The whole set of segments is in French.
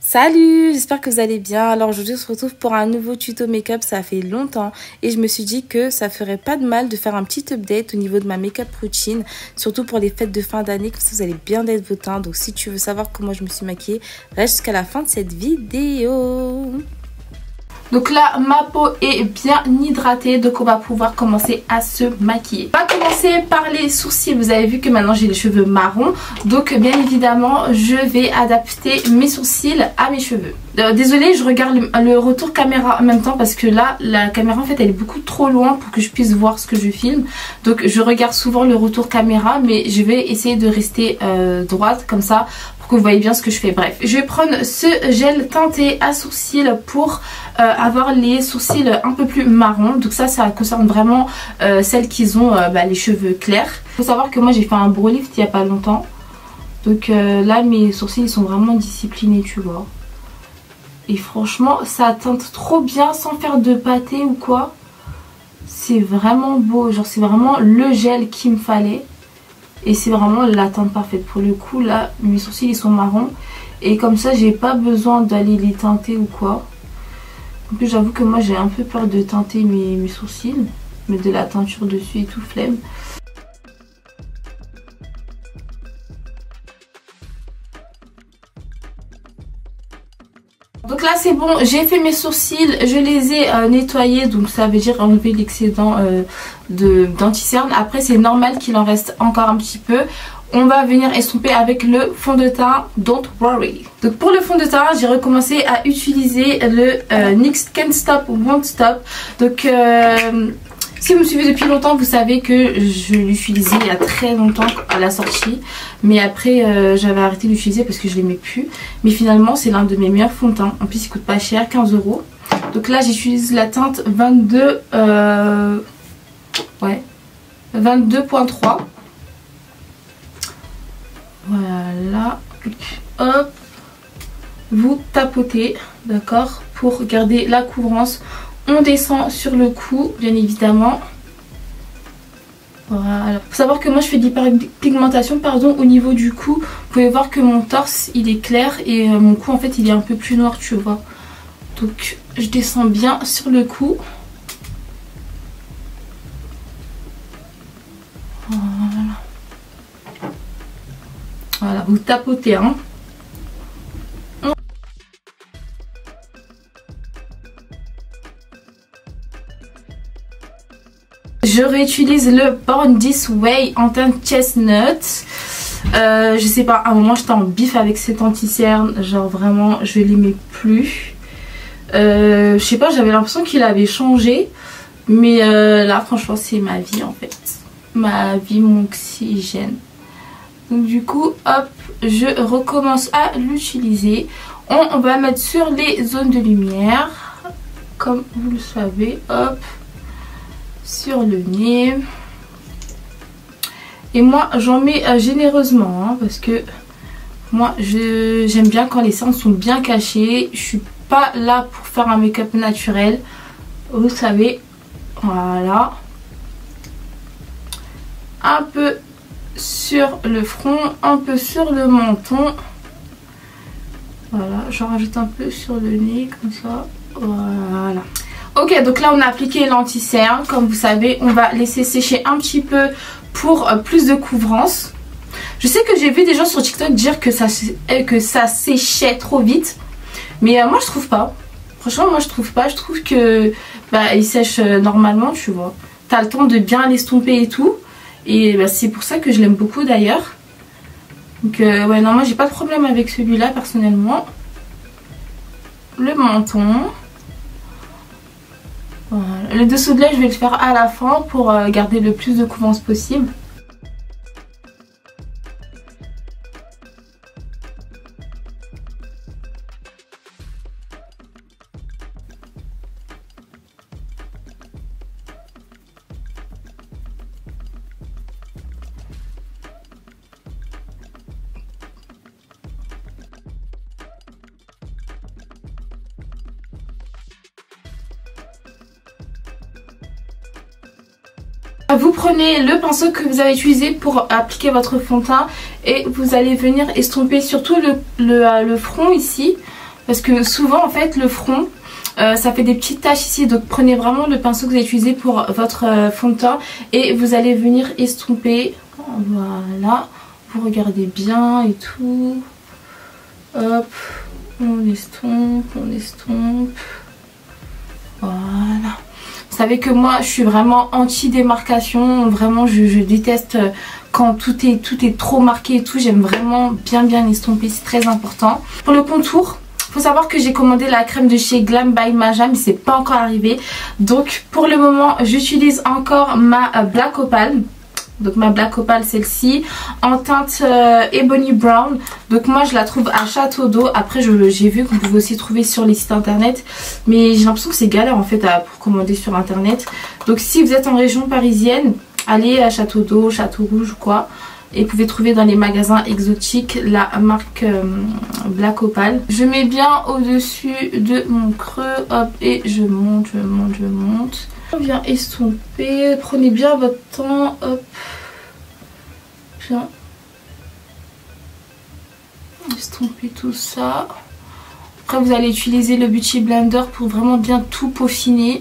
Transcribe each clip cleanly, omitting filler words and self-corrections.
Salut, j'espère que vous allez bien. Alors aujourd'hui on se retrouve pour un nouveau tuto make-up, ça fait longtemps et je me suis dit que ça ferait pas de mal de faire un petit update au niveau de ma make-up routine, surtout pour les fêtes de fin d'année, comme ça vous allez bien être vos teints. Donc si tu veux savoir comment je me suis maquillée, reste jusqu'à la fin de cette vidéo. Donc là, ma peau est bien hydratée, donc on va pouvoir commencer à se maquiller. On va commencer par les sourcils. Vous avez vu que maintenant j'ai les cheveux marrons, donc bien évidemment je vais adapter mes sourcils à mes cheveux. Désolée, je regarde le retour caméra en même temps parce que là la caméra en fait elle est beaucoup trop loin pour que je puisse voir ce que je filme. Donc je regarde souvent le retour caméra, mais je vais essayer de rester droite comme ça que vous voyez bien ce que je fais. Bref, je vais prendre ce gel teinté à sourcils pour avoir les sourcils un peu plus marrons. Donc ça concerne vraiment celles qui ont les cheveux clairs. Il faut savoir que moi j'ai fait un brow lift il n'y a pas longtemps. Donc là mes sourcils ils sont vraiment disciplinés, tu vois. Et franchement ça teinte trop bien sans faire de pâté ou quoi. C'est vraiment beau, genre c'est vraiment le gel qu'il me fallait. Et c'est vraiment la teinte parfaite. Pour le coup là mes sourcils ils sont marrons. Et comme ça j'ai pas besoin d'aller les teinter ou quoi. En plus j'avoue que moi j'ai un peu peur de teinter mes sourcils. Mettre de la teinture dessus et tout, flemme. Donc là c'est bon, j'ai fait mes sourcils, je les ai nettoyés, donc ça veut dire enlever l'excédent d'anti-cerne. Après c'est normal qu'il en reste encore un petit peu. On va venir estomper avec le fond de teint Don't Worry. Donc pour le fond de teint j'ai recommencé à utiliser le NYX Can't Stop Won't Stop. Donc si vous me suivez depuis longtemps, vous savez que je l'utilisais il y a très longtemps à la sortie. Mais après j'avais arrêté d'utiliser parce que je l'aimais plus. Mais finalement c'est l'un de mes meilleurs fonds de teint. En plus il coûte pas cher, 15 €. Donc là j'utilise la teinte 22.3. Voilà. Hop. Vous tapotez, d'accord, pour garder la couvrance. On descend sur le cou, bien évidemment. Voilà. Faut savoir que moi je fais de l'hyperpigmentation au niveau du cou. Vous pouvez voir que mon torse il est clair et mon cou en fait il est un peu plus noir, tu vois. Donc je descends bien sur le cou. Voilà. Voilà, vous tapotez hein. Je réutilise le Born This Way en teinte chestnut. Je sais pas, à un moment j'étais en bif avec cet anti-cerne. Genre vraiment je l'aimais plus. Je sais pas, j'avais l'impression qu'il avait changé. Mais là franchement c'est ma vie en fait. Ma vie, mon oxygène. Donc du coup hop, je recommence à l'utiliser. On va mettre sur les zones de lumière. Comme vous le savez, hop. Sur le nez. Et moi j'en mets généreusement hein, parce que moi j'aime bien quand les cernes sont bien cachées. Je suis pas là pour faire un make-up naturel, vous savez. Voilà, un peu sur le front, un peu sur le menton. Voilà, j'en rajoute un peu sur le nez comme ça. Voilà. Ok, donc là on a appliqué l'anti-cerne. Comme vous savez, on va laisser sécher un petit peu pour plus de couvrance. Je sais que j'ai vu des gens sur TikTok dire que ça séchait trop vite. Mais moi je trouve pas. Franchement moi je trouve pas. Je trouve que il sèche normalement, tu vois. T'as le temps de bien l'estomper et tout. Et c'est pour ça que je l'aime beaucoup d'ailleurs. Donc ouais, non, moi j'ai pas de problème avec celui-là personnellement. Le menton. Voilà. Le dessous de l'œil je vais le faire à la fin pour garder le plus de couvrance possible. Vous prenez le pinceau que vous avez utilisé pour appliquer votre fond de teint et vous allez venir estomper surtout le front ici. parce que souvent en fait le front ça fait des petites taches ici, donc prenez vraiment le pinceau que vous allez utiliser pour votre fond de teint et vous allez venir estomper. Voilà, vous regardez bien et tout. Hop, on estompe, on estompe. Voilà. Vous savez que moi je suis vraiment anti démarcation, vraiment je déteste quand tout est trop marqué et tout. J'aime vraiment bien estomper, c'est très important. Pour le contour, faut savoir que j'ai commandé la crème de chez Glam by Maja, mais c'est pas encore arrivé. Donc pour le moment j'utilise encore ma Black Opal. Donc ma Black Opal, celle-ci, en teinte Ebony Brown. Donc moi je la trouve à Château d'Eau. Après j'ai vu que vous pouvez aussi trouver sur les sites internet. Mais j'ai l'impression que c'est galère en fait pour commander sur internet. Donc si vous êtes en région parisienne, allez à Château d'Eau, Château Rouge ou quoi. Et vous pouvez trouver dans les magasins exotiques la marque Black Opal. Je mets bien au-dessus de mon creux, hop, et je monte. On vient estomper, prenez bien votre temps, hop, bien estomper tout ça. Après vous allez utiliser le Beauty Blender pour vraiment bien tout peaufiner.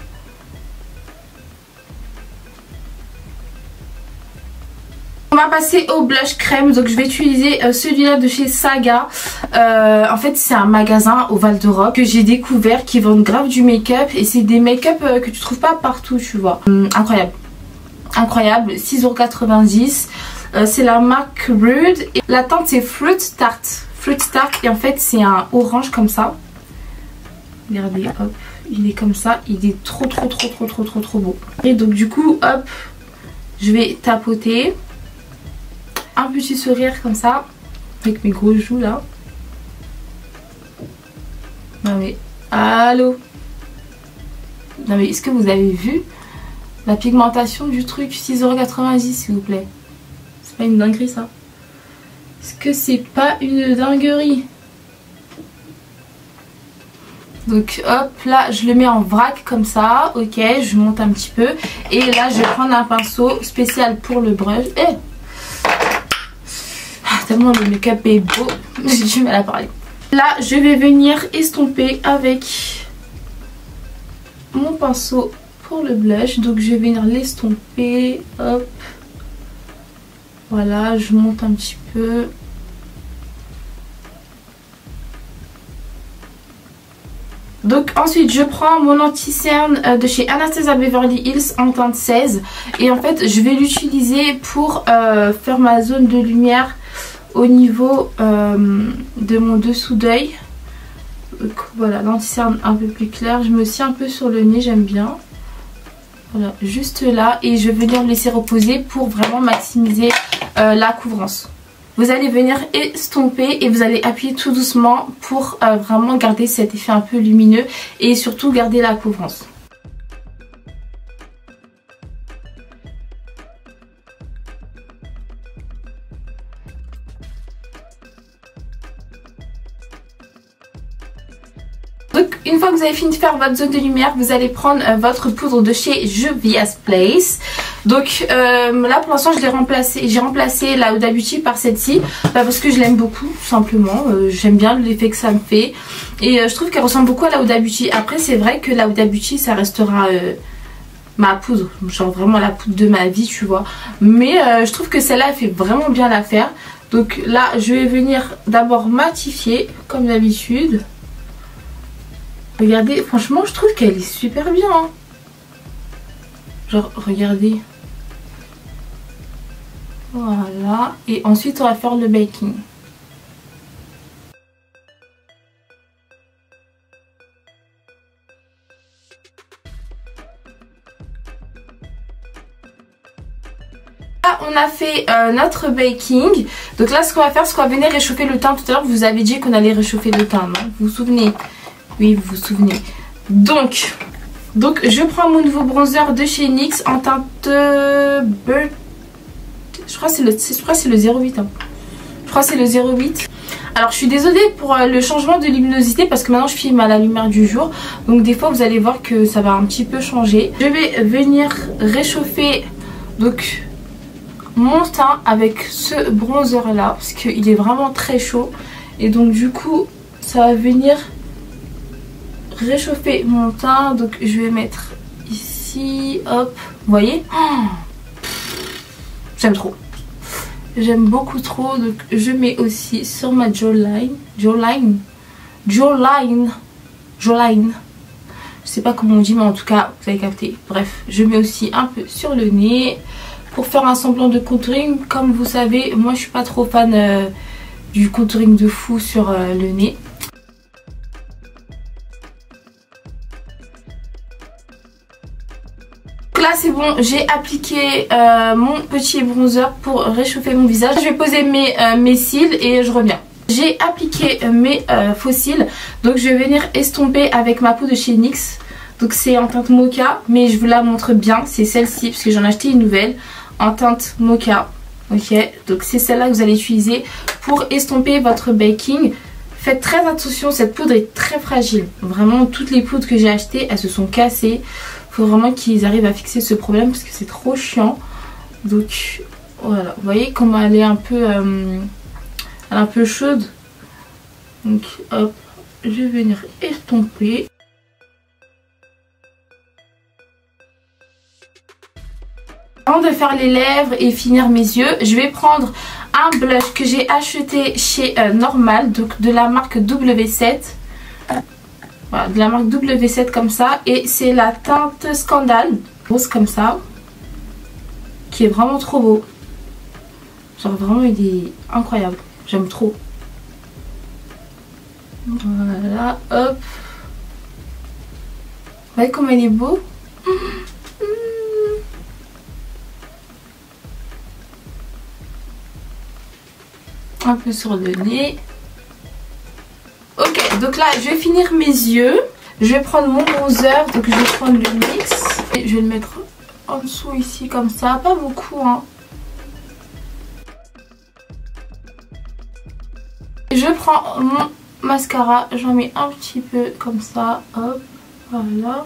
On va passer au blush crème, donc je vais utiliser celui-là de chez Saga. En fait c'est un magasin au Val d'Europe que j'ai découvert qui vend grave du make-up et c'est des make-up que tu trouves pas partout, tu vois. Incroyable, incroyable, 6,90 €. C'est la marque Rude et la teinte c'est Fruit Tart. Et en fait c'est un orange comme ça. Regardez, hop, il est comme ça, il est trop beau. Et donc du coup, hop, je vais tapoter. Un petit sourire comme ça, avec mes gros joues là. Non mais, allô? Non mais, est-ce que vous avez vu la pigmentation du truc? 6,90 € s'il vous plaît. C'est pas une dinguerie ça? Est-ce que c'est pas une dinguerie? Donc hop, là je le mets en vrac comme ça, ok, je monte un petit peu. Et là je vais prendre un pinceau spécial pour le brush. Tellement le make-up est beau, j'ai du mal à parler. Là je vais venir estomper avec mon pinceau pour le blush. Donc je vais venir l'estomper, hop. Voilà, je monte un petit peu. Donc ensuite je prends mon anti-cerne de chez Anastasia Beverly Hills en teinte 16. Et en fait je vais l'utiliser pour faire ma zone de lumière au niveau de mon dessous d'œil. Voilà, l'anti-cerne un peu plus clair. Je mets aussi un peu sur le nez, j'aime bien. Voilà, juste là. Et je vais venir le laisser reposer pour vraiment maximiser la couvrance. Vous allez venir estomper et vous allez appuyer tout doucement pour vraiment garder cet effet un peu lumineux et surtout garder la couvrance. Donc une fois que vous avez fini de faire votre zone de lumière, vous allez prendre votre poudre de chez Juvia's Place. Donc là pour l'instant j'ai remplacé la Huda Beauty par celle-ci parce que je l'aime beaucoup tout simplement. J'aime bien l'effet que ça me fait et je trouve qu'elle ressemble beaucoup à la Huda Beauty. Après c'est vrai que la Huda Beauty ça restera ma poudre, genre vraiment la poudre de ma vie, tu vois. Mais je trouve que celle-là elle fait vraiment bien l'affaire. Donc là je vais venir d'abord matifier comme d'habitude. Regardez, franchement je trouve qu'elle est super bien hein. Genre regardez. Voilà, et ensuite on va faire le baking. Là on a fait notre baking. Donc là ce qu'on va faire, c'est qu'on va venir réchauffer le teint. Tout à l'heure vous avez dit qu'on allait réchauffer le teint, non? Vous vous souvenez? Oui, vous vous souvenez. Donc je prends mon nouveau bronzer de chez NYX en teinte Bird. Je crois que c'est le 08 hein. Je crois que c'est le 08. Alors je suis désolée pour le changement de luminosité parce que maintenant je filme à la lumière du jour. Donc des fois vous allez voir que ça va un petit peu changer. Je vais venir réchauffer donc mon teint avec ce bronzer là parce qu'il est vraiment très chaud. Et donc du coup ça va venir réchauffer mon teint. Donc je vais mettre ici, hop, vous voyez, j'aime trop. J'aime beaucoup trop, donc je mets aussi sur ma jawline. Je sais pas comment on dit, mais en tout cas, vous avez capté. Bref, je mets aussi un peu sur le nez pour faire un semblant de contouring. Comme vous savez, moi je suis pas trop fan du contouring de fou sur le nez. Là c'est bon, j'ai appliqué mon petit bronzer pour réchauffer mon visage. Je vais poser mes cils et je reviens. J'ai appliqué mes faux cils, donc je vais venir estomper avec ma peau de chez NYX. Donc c'est en teinte mocha, mais je vous la montre bien, c'est celle-ci parce que j'en ai acheté une nouvelle en teinte mocha. Ok, donc c'est celle-là que vous allez utiliser pour estomper votre baking. Faites très attention, cette poudre est très fragile. Vraiment, toutes les poudres que j'ai achetées, elles se sont cassées. Faut vraiment qu'ils arrivent à fixer ce problème parce que c'est trop chiant. Donc voilà, vous voyez comment elle est un peu chaude. Donc hop, je vais venir estomper. Avant de faire les lèvres et finir mes yeux, je vais prendre un blush que j'ai acheté chez Normal, donc de la marque W7. Voilà, de la marque W7 comme ça. Et c'est la teinte Scandale, rose comme ça, qui est vraiment trop beau. Genre vraiment il est incroyable, j'aime trop. Voilà, hop. Vous voyez comme il est beau. Un peu sur le nez. Ok, donc là je vais finir mes yeux. Je vais prendre mon bronzer, donc je vais prendre le NYX. Et je vais le mettre en dessous ici comme ça, pas beaucoup hein. Je prends mon mascara, j'en mets un petit peu comme ça, hop, voilà.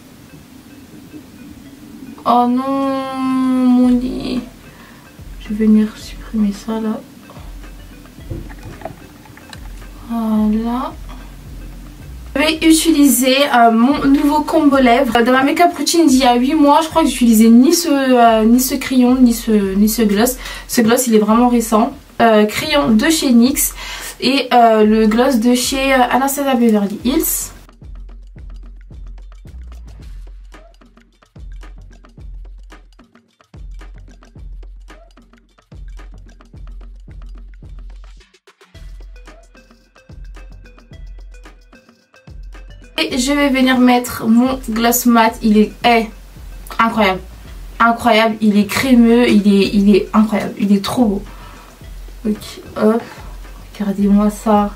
Oh non, mon nez. Je vais venir supprimer ça là. Voilà. Je vais utiliser mon nouveau combo lèvres. Dans ma make-up routine d'il y a 8 mois, je crois que j'utilisais ni ce crayon, ni ce gloss. Ce gloss, il est vraiment récent. Crayon de chez NYX et le gloss de chez Anastasia Beverly Hills. Et je vais venir mettre mon gloss mat. Il est incroyable. Incroyable. Il est crémeux. Il est incroyable. Il est trop beau. Ok, hop. Regardez-moi ça.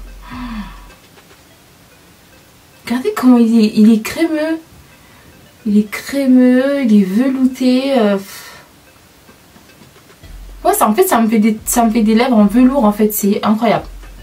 Regardez comment il est crémeux. Il est crémeux. Il est velouté. Ouais, ça, en fait, ça me fait des lèvres en velours. En fait, c'est incroyable.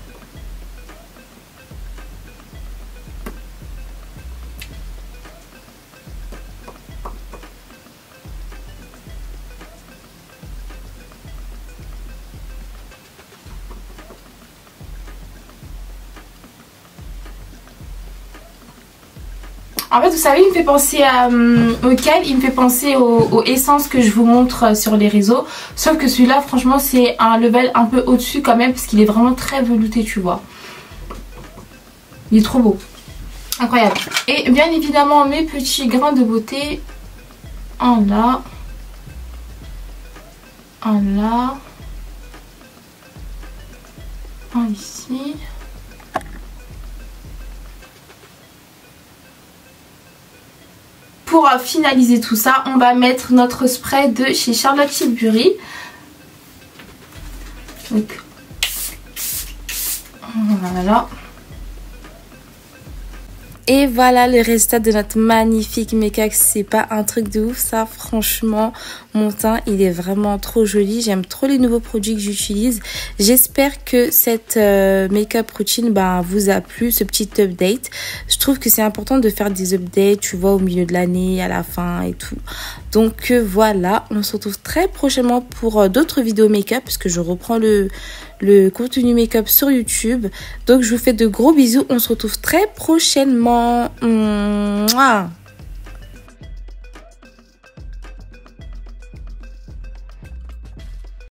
En fait, vous savez, il me fait penser auquel il me fait penser aux essences que je vous montre sur les réseaux. Sauf que celui-là, franchement, c'est un level un peu au-dessus quand même parce qu'il est vraiment très velouté, tu vois. Il est trop beau. Incroyable. Et bien évidemment, mes petits grains de beauté. Un là. Un là. Un ici. Pour finaliser tout ça, on va mettre notre spray de chez Charlotte Tilbury. Donc, voilà. Et voilà le résultat de notre magnifique make-up. C'est pas un truc de ouf ça, franchement. Mon teint il est vraiment trop joli. J'aime trop les nouveaux produits que j'utilise. J'espère que cette make-up routine vous a plu, ce petit update. Je trouve que c'est important de faire des updates, tu vois, au milieu de l'année, à la fin et tout. Donc voilà, on se retrouve très prochainement pour d'autres vidéos make-up parce que je reprends le le contenu make-up sur YouTube. Donc je vous fais de gros bisous, on se retrouve très prochainement. Mouah.